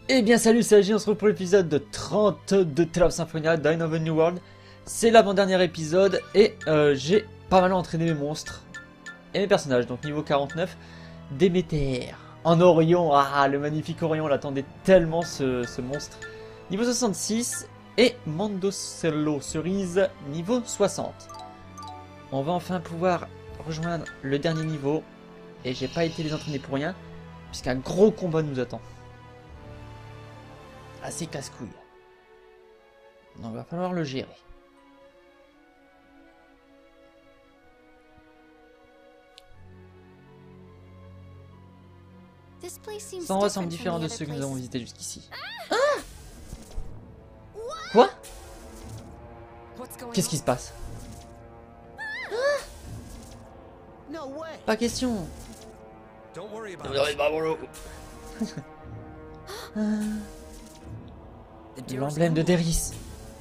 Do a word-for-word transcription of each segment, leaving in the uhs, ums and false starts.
Eh bien salut, c'est Agi, on se retrouve pour l'épisode trente de Tales of Symphonia, Dine of a New World. C'est l'avant-dernier épisode et euh, j'ai pas mal entraîné mes monstres et mes personnages. Donc niveau quarante-neuf, Déméter en Orion. Ah, le magnifique Orion, on l'attendait tellement ce, ce monstre. Niveau soixante-six et Mandocello Cerise, niveau soixante. On va enfin pouvoir rejoindre le dernier niveau. Et j'ai pas été les entraîner pour rien, puisqu'un gros combat nous attend. Assez casse-couille. Donc va falloir le gérer. Ça en ressemble différent de ceux que nous avons visités jusqu'ici. Ah! Quoi? Qu'est-ce qui se passe? Ah! Pas question. L'emblème de Deris.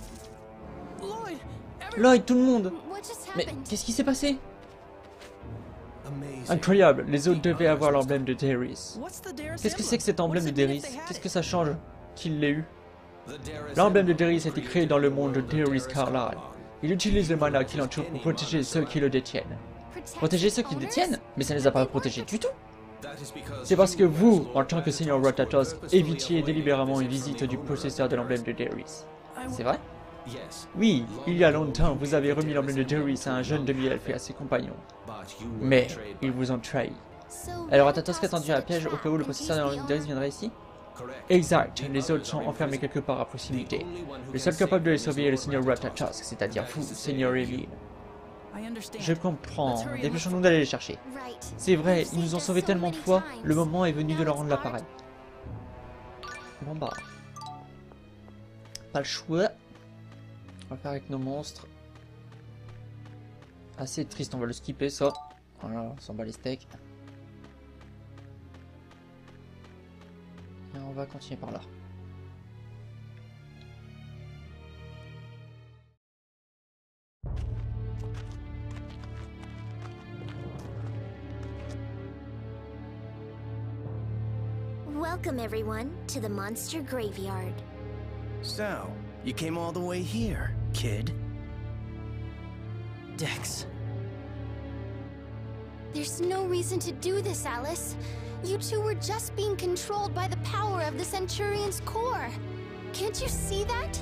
Lloyd, tout le monde. Mais qu'est-ce qui s'est passé? Incroyable, les autres devaient avoir l'emblème de Deris. Qu'est-ce que c'est que cet emblème de Deris? Qu'est-ce que ça change qu'il l'ait eu? L'emblème de Deris a été créé dans le monde de Deris Carlyle. Il utilise le mana qu'il entoure pour protéger ceux qui le détiennent. Protéger ceux qui le détiennent? Mais ça ne les a pas protégés du tout. C'est parce que vous, en tant que Seigneur Rathatos, évitiez délibérément une visite du possesseur de l'emblème de Deris. C'est vrai? Oui, il y a longtemps, vous avez remis l'emblème de Deris à un jeune demi-elfe et à ses compagnons. Mais, ils vous ont trahi. Alors Rathatos a tendu un piège au cas où le possesseur de l'emblème de Deris viendrait ici? Exact, les autres sont enfermés quelque part à proximité. Le seul capable de les sauver est le Seigneur Rathatos, c'est-à-dire vous, Seigneur Emile. Je comprends, dépêchons-nous d'aller les chercher. C'est vrai, ils nous ont sauvés tellement de fois, le moment est venu de leur rendre l'appareil. Bon bah... Pas le choix. On va faire avec nos monstres. Assez triste, on va le skipper ça. Voilà, on s'en bat les steaks. Et on va continuer par là. Welcome everyone to the monster graveyard. So, you came all the way here, kid? Dex. There's no reason to do this, Alice. You two were just being controlled by the power of the Centurion's core. Can't you see that?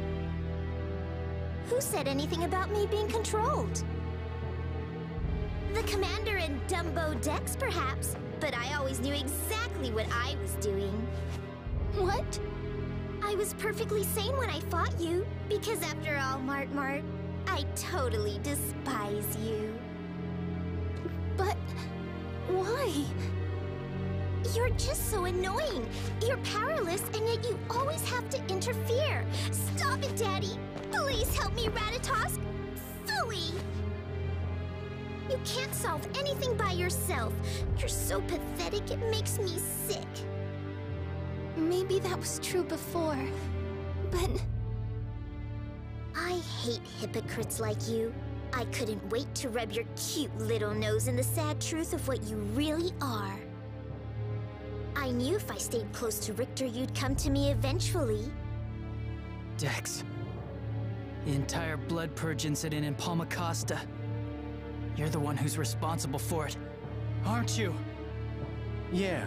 Who said anything about me being controlled? The commander and Dumbo Dex, perhaps. But I always knew exactly what I was doing. What? I was perfectly sane when I fought you. Because after all, Mart Mart, I totally despise you. But... why? You're just so annoying. You're powerless, and yet you always have to interfere. Stop it, Daddy. Please help me, Rathatos. Phooey! You can't solve anything by yourself. You're so pathetic, it makes me sick. Maybe that was true before, but... I hate hypocrites like you. I couldn't wait to rub your cute little nose in the sad truth of what you really are. I knew if I stayed close to Richter, you'd come to me eventually. Dex. The entire blood purge incident in Palma Costa. You're the one who's responsible for it, aren't you? Yeah.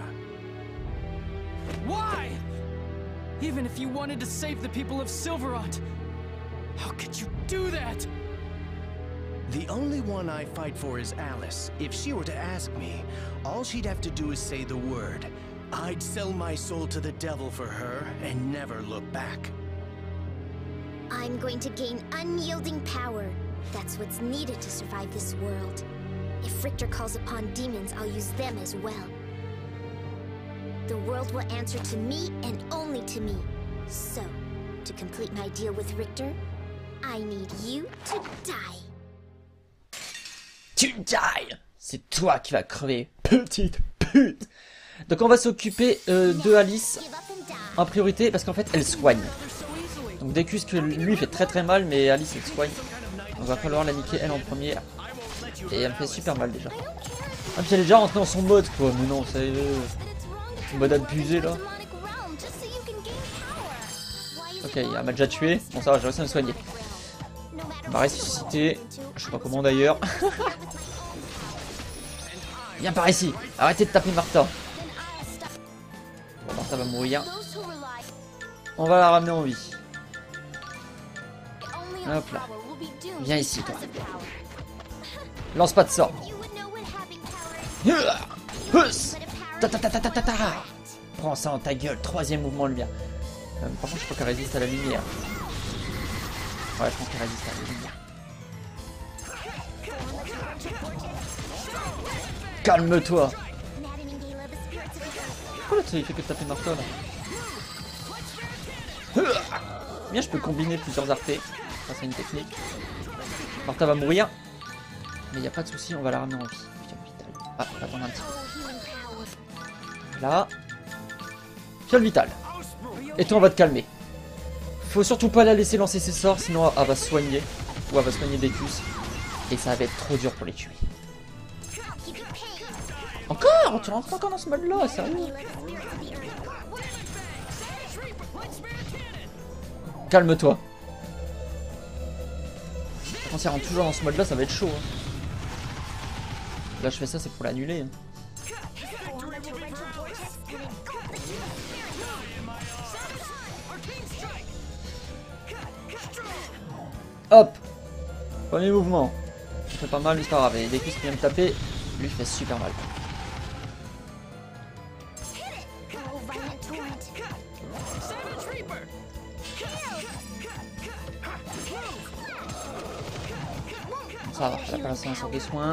Why? Even if you wanted to save the people of Silverant, how could you do that? The only one I fight for is Alice. If she were to ask me, all she'd have to do is say the word. I'd sell my soul to the devil for her and never look back. I'm going to gain unyielding power. That's what's needed to survive this world. If Richter calls upon demons, I'll use them as well. The world will answer to me and only to me. So, to complete my deal with Richter, I need you to die. Tu die! C'est toi qui vas crever, petite pute! Donc on va s'occuper euh, de Alice en priorité parce qu'en fait elle soigne. Donc Dekus que lui fait très très mal, mais Alice elle soigne. On va falloir la niquer elle en premier. Et elle me fait super mal déjà. Ah, puis elle est déjà rentrée dans son mode quoi. Mais non, c'est euh, mode abusé là. Ok, il m'a déjà tué. Bon, ça va, j'ai réussi à me soigner. Il m'a ressuscité. Je sais pas comment d'ailleurs. Viens par ici. Arrêtez de taper Martha. Bon, Martha va mourir. On va la ramener en vie. Hop là. Viens ici, toi. Lance pas de sort. Ta ta ta ta ta ta ta. Prends ça en ta gueule. Troisième mouvement de bien. Euh, par contre, je crois qu'elle résiste à la lumière. Ouais, je pense qu'elle résiste à la lumière. Calme-toi. Pourquoi là, il fait que taper Martha là? Bien, je peux combiner plusieurs arpés. Ça, c'est une technique. Martha va mourir. Mais il n'y a pas de souci, on va la ramener en vie. Ah, on va attendre un petit peu. Là. Fiole vitale. Et toi, on va te calmer. Faut surtout pas la laisser lancer ses sorts, sinon elle va se soigner. Ou elle va soigner Dekus. Et ça va être trop dur pour les tuer. Encore? Tu rentres encore dans ce mode-là, sérieux? Calme-toi. Quand ça rentre toujours dans ce mode-là, ça va être chaud. Hein. Là, je fais ça, c'est pour l'annuler. Hein. Hop. Premier mouvement. Ça fait pas mal, lui, c'est pas grave. Et dès qu'il vient me taper, lui, il fait super mal. Ça va, elle a pas un sort de soin.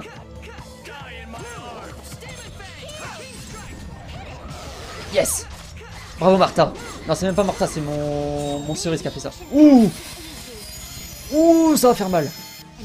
Yes. Bravo Martha. Non, c'est même pas Martha, c'est mon... mon cerise qui a fait ça. Ouh. Ouh, ça va faire mal.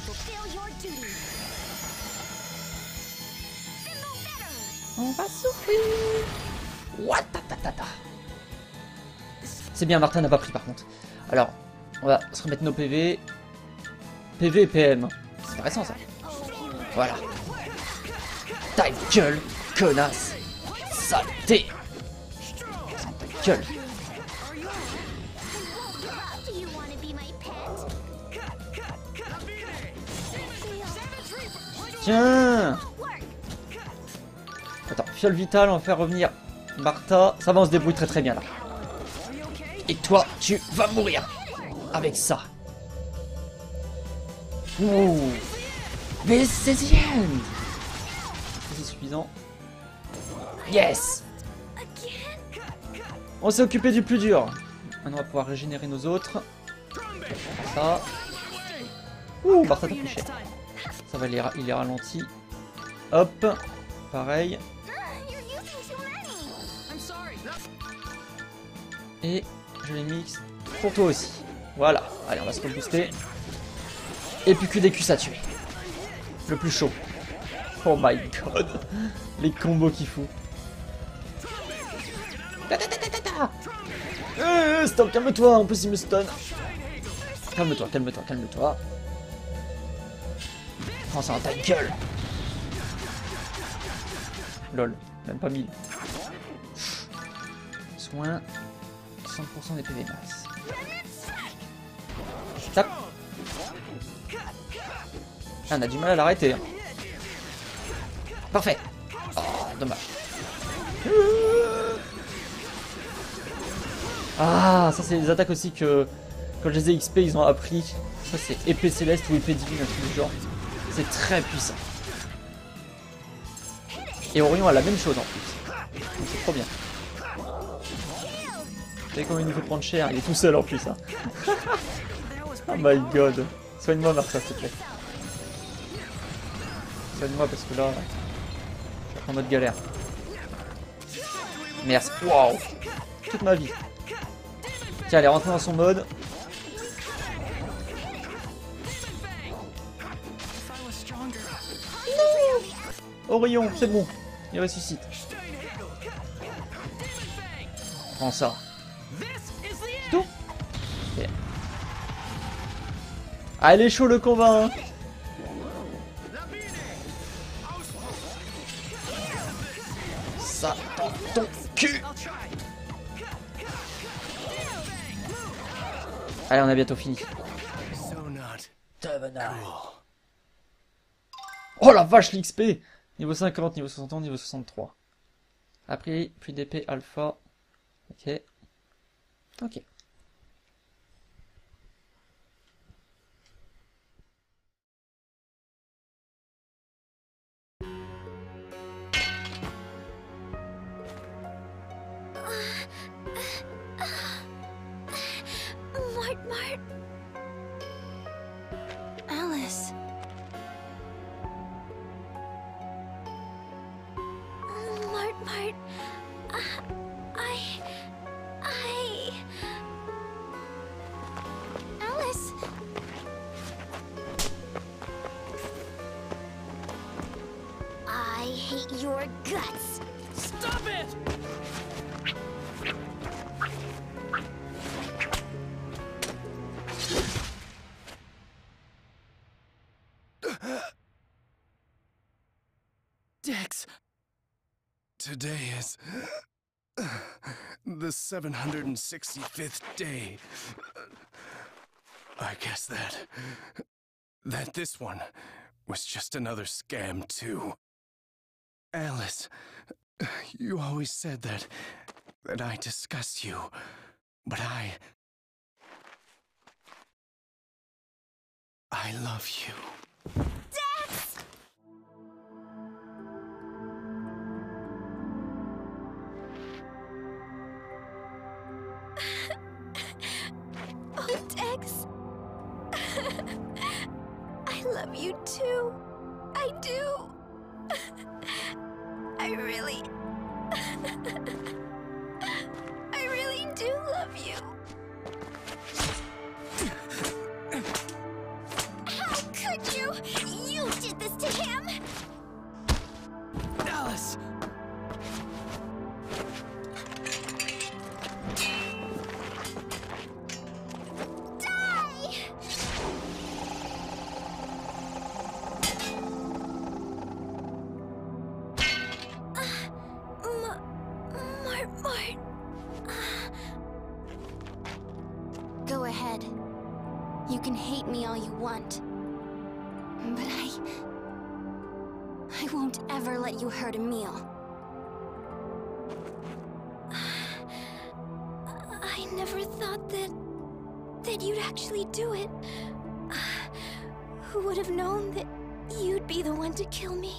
On va souffrir. What ta ta ta ta. C'est bien, Martha n'a pas pris par contre. Alors, on va se remettre nos P V. P V et P M. C'est intéressant ça. Voilà. Ta gueule, connasse. Saleté. Ta gueule. Tiens. Attends, fiole vitale, on va faire revenir Martha. Ça va, on se débrouille très très bien là. Et toi, tu vas mourir. Avec ça. Ouh. This is the end. C'est suffisant. Yes. On s'est occupé du plus dur. Maintenant, on va pouvoir régénérer nos autres. Ça. Ouh, Martha t'a touché. Ça va, les il est ralenti. Hop. Pareil. Et je les mixe pour toi aussi. Voilà. Allez, on va se rebooster. Et puis Q D Q à tuer. Le plus chaud. Oh my god. Les combos qu'il fout. Euh, stop, calme-toi. En plus, il me stun. Calme-toi, calme-toi, calme-toi. Prends ça dans ta gueule. Lol, même pas mille. Soin. soixante pour cent des P V max. Tape. Ah, on a du mal à l'arrêter. Hein. Parfait. Oh, dommage. Ah, ça c'est des attaques aussi que quand je les ai X P, ils ont appris. Ça c'est épée céleste ou épée divine, un truc du genre. C'est très puissant. Et Orion a la même chose en plus. Donc c'est trop bien. Vous savez comment il nous fait prendre cher? Il est tout seul en plus. Hein. Oh my god. Soigne-moi Martha s'il te plaît. Soigne-moi parce que là, je suis en mode galère. Merci. Waouh. Toute ma vie. Tiens, elle est rentrée dans son mode. Orion, c'est bon. Il ressuscite. Prends ça. Tout. Okay. Ah, il est chaud le combat. Hein. Ça dans ton cul. Allez, on a bientôt fini. So not cool. Oh la vache, l'X P! Niveau cinquante, niveau soixante et onze, niveau soixante-trois. Après, plus d'épée alpha. Ok. Ok. Mart Mart. Alice. Mart Mart. Uh, I... I... Alice. I hate your guts. Stop it! Dex. Today is the seven hundred sixty-fifth day. I guess that... that this one was just another scam, too. Alice, you always said that... that I disgust you, but I... I love you. Dex! Oh, Dex. I love you too. I do. I really... I really do love you. How could you? You did this to him! Alice! Die! Uh, Mart Mart. Go ahead. You can hate me all you want. But I... I won't ever let you hurt Emil. I never thought that... that you'd actually do it. Who would have known that you'd be the one to kill me?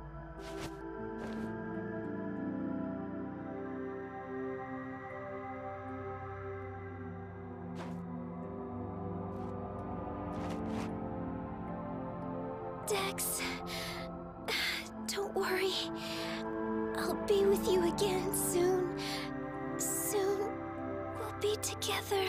Dex, don't worry. I'll be with you again soon. Soon, we'll be together.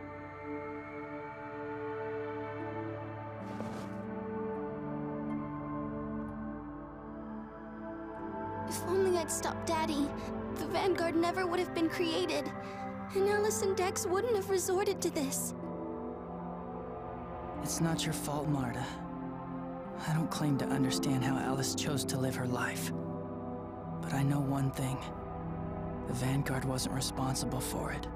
If only I'd stopped Daddy, the Vanguard never would have been created. And Alice and Dex wouldn't have resorted to this. It's not your fault, Marta. I don't claim to understand how Alice chose to live her life. But I know one thing. The Vanguard wasn't responsible for it.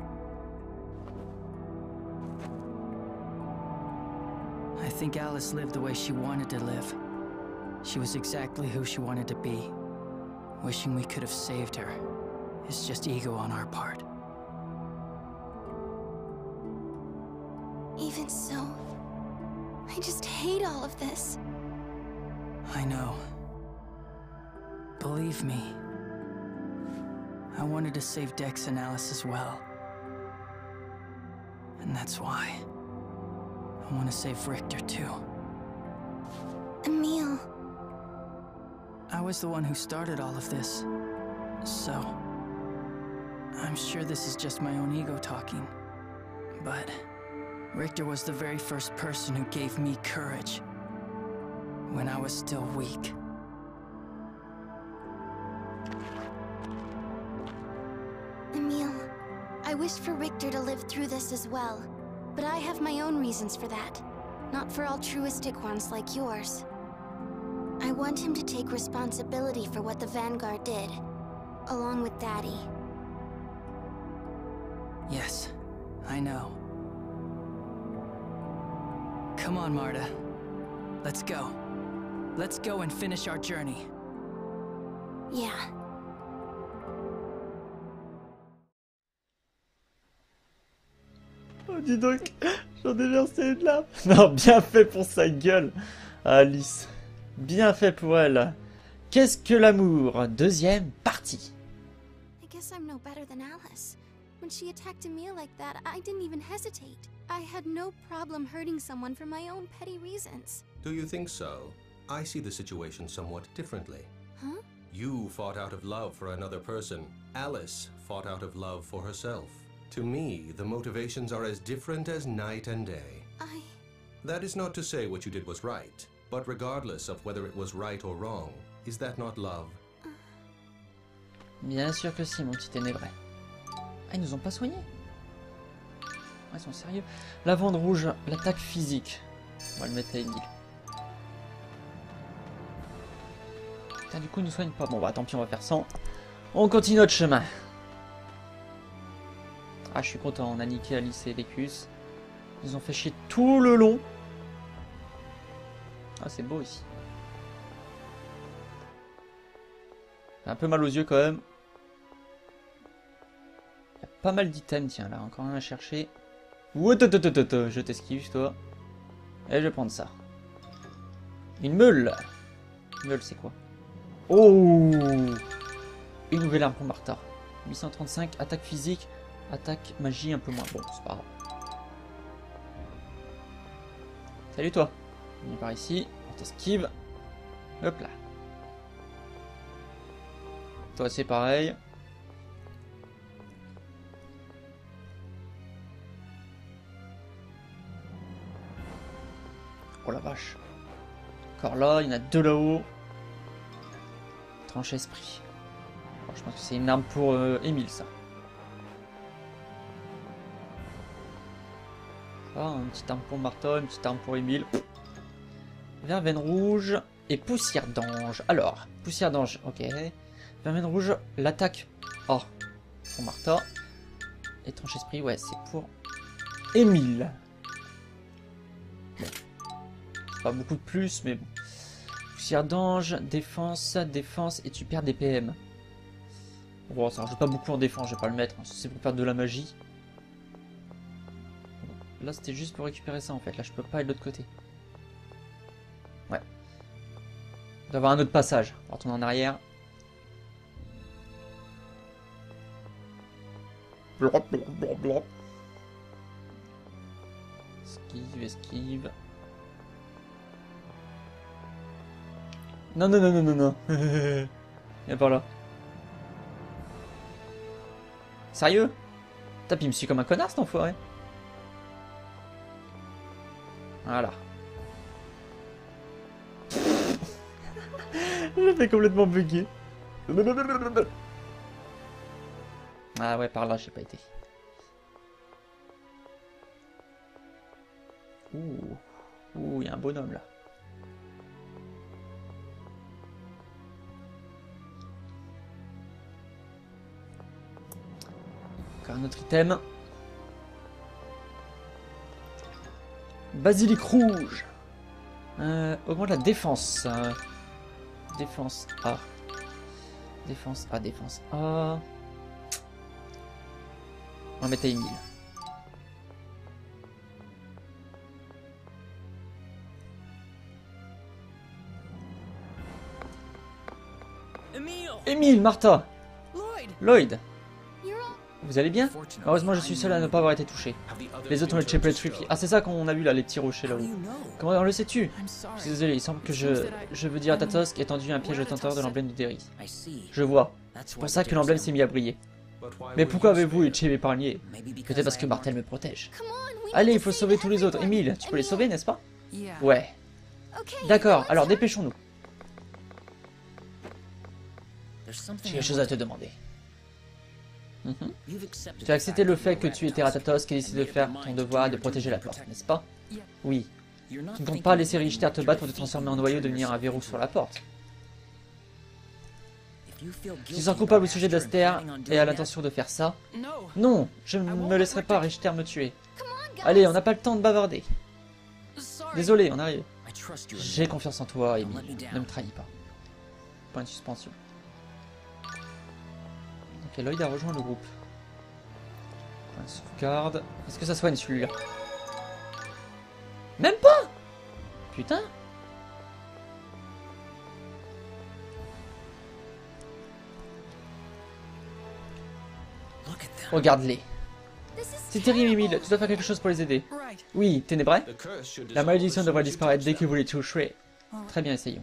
I think Alice lived the way she wanted to live. She was exactly who she wanted to be. Wishing we could have saved her is just ego on our part. Even so, I just hate all of this. I know. Believe me. I wanted to save Dex and Alice as well. And that's why I want to save Richter too. Emil. I was the one who started all of this. So, I'm sure this is just my own ego talking. But Richter was the very first person who gave me courage. When I was still weak. Emil, I wish for Richter to live through this as well. But I have my own reasons for that. Not for altruistic ones like yours. I want him to take responsibility for what the Vanguard did. Along with Daddy. Yes, I know. Come on, Marta. Let's go. Let's go and finish our journey. Yeah. Oh, dis donc, j'en ai versé une larme. Non, bien fait pour sa gueule, Alice. Bien fait pour elle. Qu'est-ce que l'amour? Deuxième partie. I guess I'm no better than Alice. When she attacked Emil like that, I didn't even hesitate. I had no problem hurting someone for my own petty reasons. Do you think so? I see the situation somewhat differently. Huh? You fought out of love for another person. Alice fought out of love for herself. To me, the motivations are as different as night and day. I... That is not to say what you did was right, but regardless of whether it was right or wrong, is that not love? Bien sûr que si, mon petit ténébré. Ah, ils nous ont pas soignés. Ah, ils sont sérieux. La vente rouge, l'attaque physique. On va le mettre à Emile. Putain, du coup, ils nous soignent pas. Bon, bah tant pis, on va faire sans. On continue notre chemin. Ah, je suis content. On a niqué Alice et Lecus. Ils ont fait chier tout le long. Ah, c'est beau ici. Un peu mal aux yeux quand même. Il y a pas mal d'items, tiens, là, encore un à chercher. Ouatatotototo, je t'esquive, toi. Et je vais prendre ça. Une meule. Une meule, c'est quoi? Oh! Une nouvelle arme pour Martha. huit cent trente-cinq, attaque physique, attaque magie un peu moins. Bon, c'est pas grave. Salut toi. Viens par ici, on t'esquive. Hop là. Toi c'est pareil. Oh la vache. Encore là, il y en a deux là-haut. Tranche esprit. Bon, je pense que c'est une arme pour euh, Emile ça. Ah, une petite arme pour Martha, une petite arme pour Emile. Verveine rouge et poussière d'ange. Alors, poussière d'ange, ok. Verveine rouge, l'attaque. Oh, pour Martha. Et tranche esprit, ouais, c'est pour Emile. Bon. C'est pas beaucoup de plus, mais bon. Poussière d'ange, défense, défense, et tu perds des P M. Bon, ça rajoute pas beaucoup en défense, je vais pas le mettre. Hein, c'est pour perdre de la magie. Là, c'était juste pour récupérer ça en fait. Là, je peux pas aller de l'autre côté. Ouais. Il doit y avoir un autre passage. On va retourner en arrière. Blop, blop, blop, blop. Esquive, esquive. Non, non, non, non, non, non. Viens par là. Sérieux? Putain, puis il me suit comme un connard cet enfoiré. Voilà. Je fais complètement bugué. Ah ouais, par là, j'ai pas été. Ouh. Ouh, il y a un bonhomme là. Encore un autre item. Basilic rouge. Euh, augmente la défense. Euh, défense A. Défense A, défense A. On va mettre à Emile. Emile, Martha. Lloyd. Lloyd. Vous allez bien? Heureusement, je suis seul à ne pas avoir été touché. Les autres ont été Triple Trippy. Ah, c'est ça qu'on a vu là, les petits rochers là-haut. Comment le sais-tu? Je suis désolé, il semble que je... Je veux dire à Tatos qui a tendu un piège tenteur de l'emblème de Derry. Je vois. C'est pour ça que l'emblème s'est mis à briller. Mais pourquoi avez-vous été épargné? Peut-être parce que Martel me protège. Allez, il faut sauver tous les autres. Emile, tu peux les sauver, n'est-ce pas? Ouais. D'accord, alors dépêchons-nous. J'ai quelque chose à te demander. Mm-hmm. Tu as accepté le fait que tu étais Ratatos qui a décidé de faire ton devoir et de protéger la porte, n'est-ce pas? Oui. Tu ne comptes pas laisser Richter te battre pour te transformer en noyau et devenir un verrou sur la porte. Tu te sens coupable au sujet d'Aster et a l'intention de faire ça? Non, je ne me laisserai pas Richter me tuer. Allez, on n'a pas le temps de bavarder. Désolé, on arrive. J'ai confiance en toi, Amy. Ne me trahis pas. Point de suspension. Ok, Lloyd a rejoint le groupe. Point de sauvegarde. Est-ce que ça soigne celui-là? Même pas! Putain! Regarde-les. C'est terrible, Emile. Tu dois faire quelque chose pour les aider. Oui, Ténébrae. La malédiction devrait disparaître dès que vous les toucherez. Très bien, essayons.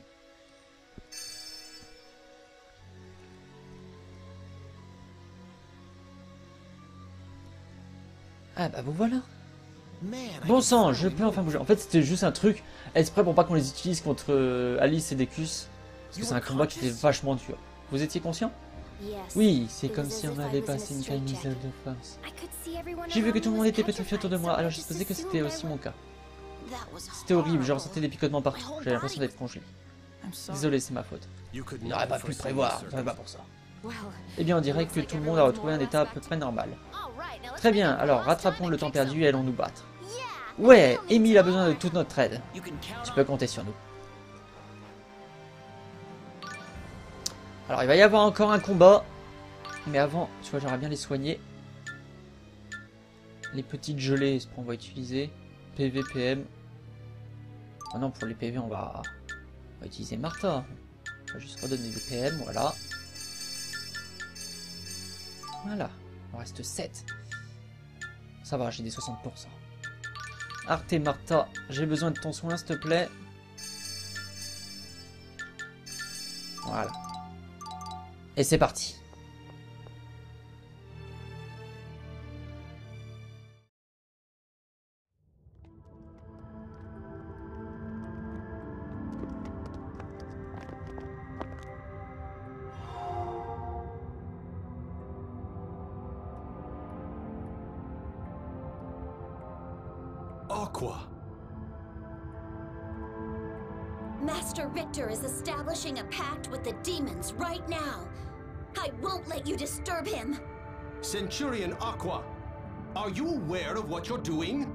Ah bah vous voilà. Bon sang, je peux enfin bouger. En fait, c'était juste un truc exprès pour pas qu'on les utilise contre euh, Alice et Decus. Parce que c'est un combat qui était vachement dur. Vous étiez conscient? Oui, c'est comme si on avait passé une camisole de force. J'ai vu que tout le monde était pétrifié autour de moi, alors je supposais que c'était aussi mon cas. C'était horrible, je ressentais des picotements partout. J'avais l'impression d'être congelé. Désolé, c'est ma faute. Il n'aurait pas pu le prévoir, je ne pas pour ça. Eh bien, on dirait que tout le monde a retrouvé un état à peu près normal. Très bien, alors rattrapons le temps perdu et allons nous battre. Ouais, Emile a besoin de toute notre aide. Tu peux compter sur nous. Alors, il va y avoir encore un combat. Mais avant, tu vois, j'aimerais bien les soigner. Les petites gelées, on va utiliser. P V, P M. Oh non, pour les P V, on va, on va utiliser Martha. On va juste redonner des P M, voilà. Voilà, il en reste sept. Ça va, j'ai des soixante pour cent. Arte et Martha, j'ai besoin de ton soin, s'il te plaît. Voilà. Et c'est parti. Aqua. Master Richter is establishing a pact with the demons right now. I won't let you disturb him. Centurion Aqua, are you aware of what you're doing?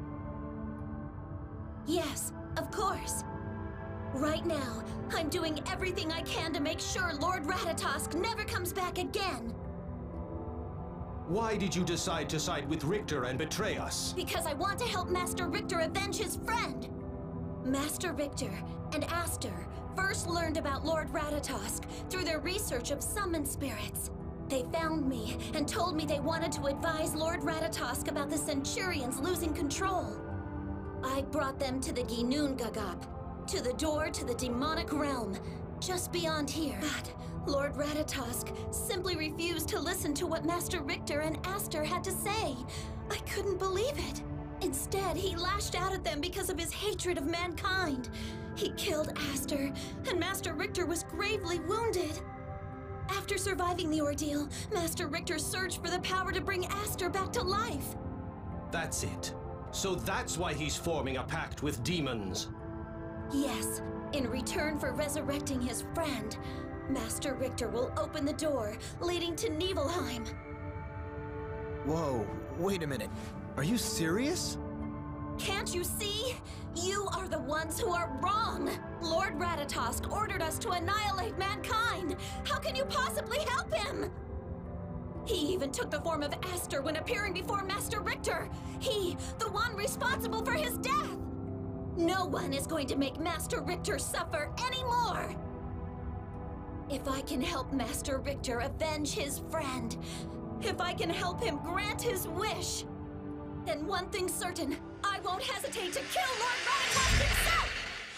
Yes, of course. Right now, I'm doing everything I can to make sure Lord Ratatosk never comes back again. Why did you decide to side with Richter and betray us? Because I want to help Master Richter avenge his friend. Master Richter and Aster first learned about Lord Ratatosk through their research of summoned spirits. They found me and told me they wanted to advise Lord Ratatosk about the Centurions losing control. I brought them to the Ginnungagap, to the door to the demonic realm, just beyond here. But Lord Ratatosk simply refused to listen to what Master Richter and Aster had to say. I couldn't believe it. Instead, he lashed out at them because of his hatred of mankind. He killed Aster, and Master Richter was gravely wounded. After surviving the ordeal, Master Richter surged for the power to bring Aster back to life. That's it. So that's why he's forming a pact with demons. Yes, in return for resurrecting his friend, Master Richter will open the door leading to Nibelheim. Whoa, wait a minute. Are you serious? Can't you see? You are the ones who are wrong! Lord Ratatosk ordered us to annihilate mankind! How can you possibly help him? He even took the form of Aster when appearing before Master Richter! He, the one responsible for his death! No one is going to make Master Richter suffer anymore! If I can help Master Richter avenge his friend, if I can help him grant his wish, then one thing's certain, I won't hesitate to kill Lord Ratatosk himself!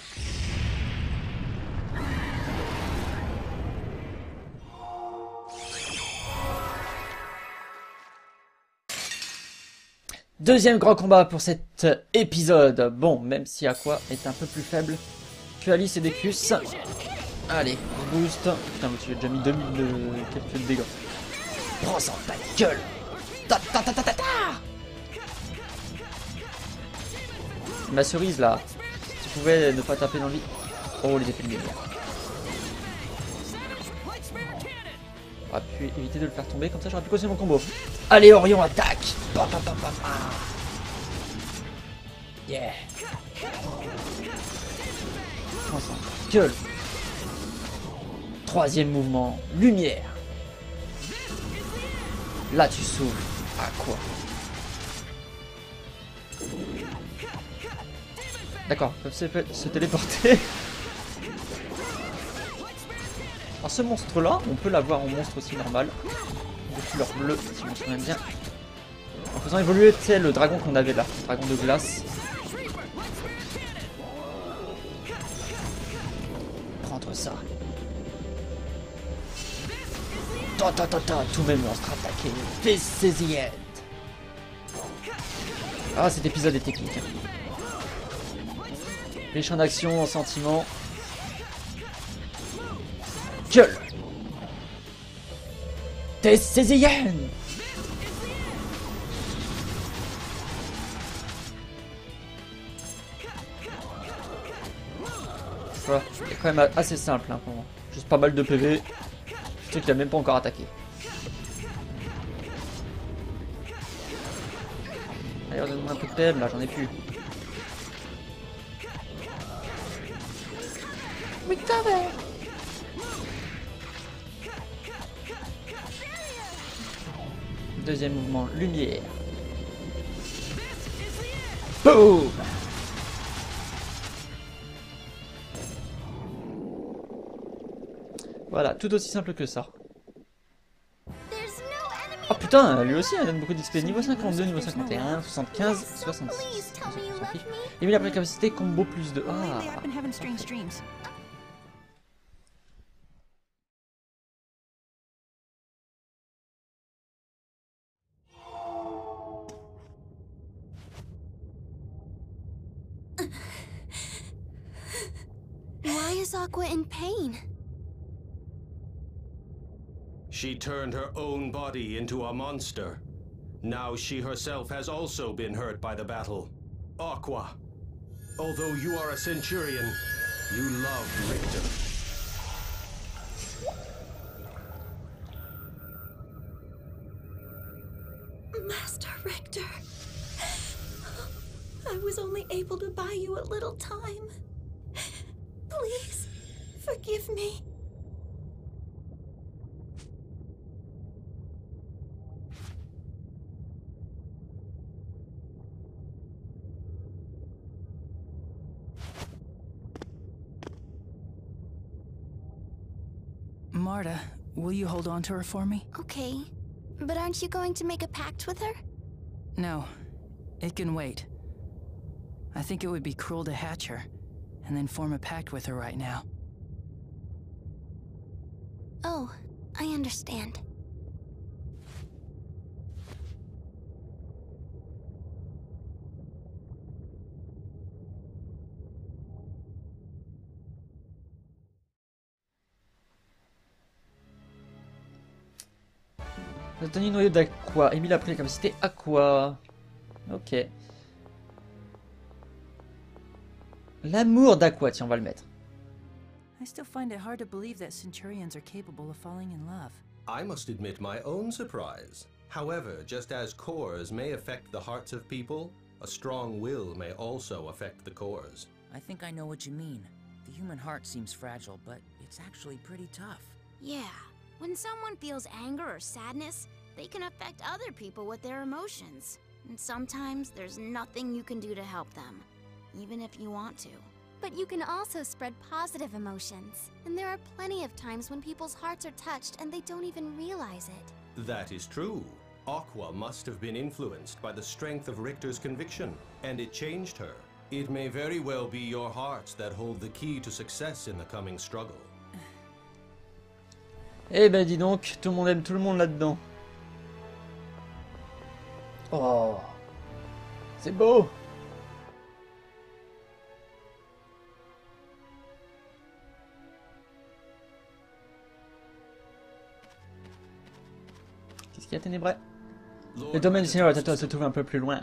Deuxième grand combat pour cet épisode. Bon, même si Aqua est un peu plus faible que Alice et Decus. Allez, on boost. Putain, mais tu as déjà mis deux mille de quelques de dégâts. Prends ça en ta gueule. Ta ta ta ta ta ta. Ma cerise là. Si tu pouvais ne pas taper dans le vide. Oh, les effets de lumière. J'aurais pu éviter de le faire tomber, comme ça j'aurais pu continuer mon combo. Allez, Orion, attaque. Bam, bam, bam, bam. Yeah. tous ensemble. Gueule. Troisième mouvement, lumière. Là tu s'ouvres. À quoi? D'accord, ils peuvent se, se téléporter. Alors ce monstre là, on peut l'avoir en monstre aussi normal. De couleur bleue, si je me souviens bien. En faisant évoluer, tu sais, le dragon qu'on avait là, le dragon de glace. Prendre ça. Ta ta ta ta, tous mes monstres attaqués. This is the end. Ah, cet épisode est technique. Les champs d'action en sentiment. Gueule. This is the end. Voilà, c'est quand même assez simple hein, pour moi. Juste pas mal de P V. Je sais qu'il a même pas encore attaqué. Allez, redonne-moi un peu de P M là, j'en ai plus. Recover. Deuxième mouvement, lumière. Boom. Voilà, tout aussi simple que ça. Oh putain, lui aussi, elle donne beaucoup d'X P. Niveau cinquante-deux, niveau cinquante et un, soixante-quinze, soixante-six. Et mis la capacité combo plus de... Ah. Why is Aqua in pain? She turned her own body into a monster. Now she herself has also been hurt by the battle. Aqua, although you are a Centurion, you love Richter. Master Richter, I was only able to buy you a little time. Please, forgive me. Marta, will you hold on to her for me? Okay, but aren't you going to make a pact with her? No, it can wait. I think it would be cruel to hatch her, and then form a pact with her right now. Oh, I understand. Le dernier noyau d'Aqua. Emile a pris la capacité Aqua. Ok. L'amour d'Aqua, tiens, on va le mettre. I still find it hard to believe that Centurions are capable of falling in love. I must admit my own surprise. However, just as cores may affect the hearts of people, a strong will may also affect the cores. I think I know what you mean. The human heart seems fragile, but it's actually pretty tough. Yeah. When someone feels anger or sadness, they can affect other people with their emotions. And sometimes there's nothing you can do to help them, even if you want to. But you can also spread positive emotions. And there are plenty of times when people's hearts are touched and they don't even realize it. That is true. Aqua must have been influenced by the strength of Richter's conviction, and it changed her. It may very well be your hearts that hold the key to success in the coming struggle. Eh ben dis donc, tout le monde aime tout le monde là-dedans. Oh, c'est beau. Qu'est-ce qu'il y a, Ténébré? Le domaine du Seigneur Ratata se trouve un peu plus loin.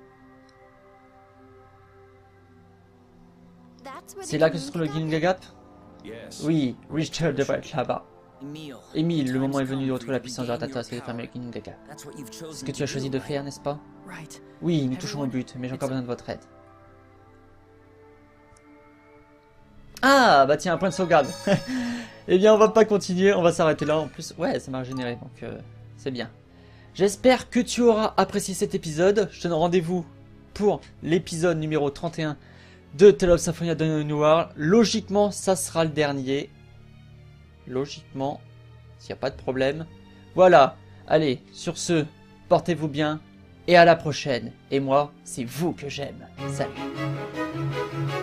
C'est là que se trouve le Ginnungagap Gap? Oui, Richter devrait être là-bas. Emile, le moment est venu de retrouver la puissance de Ratata et de fermer le Ginnungagap Gap. C'est ce que tu as choisi de faire, n'est-ce pas? Oui, nous touchons au but, mais j'ai encore besoin de votre aide. Ah, bah tiens, un point de sauvegarde. Eh bien, on va pas continuer, on va s'arrêter là. En plus, ouais, ça m'a régénéré, donc euh, c'est bien. J'espère que tu auras apprécié cet épisode. Je te donne rendez-vous pour l'épisode numéro trente et un de Tales of Symphonia of the New World. Logiquement, ça sera le dernier. Logiquement, s'il n'y a pas de problème. Voilà, allez, sur ce, portez-vous bien et à la prochaine. Et moi, c'est vous que j'aime. Salut.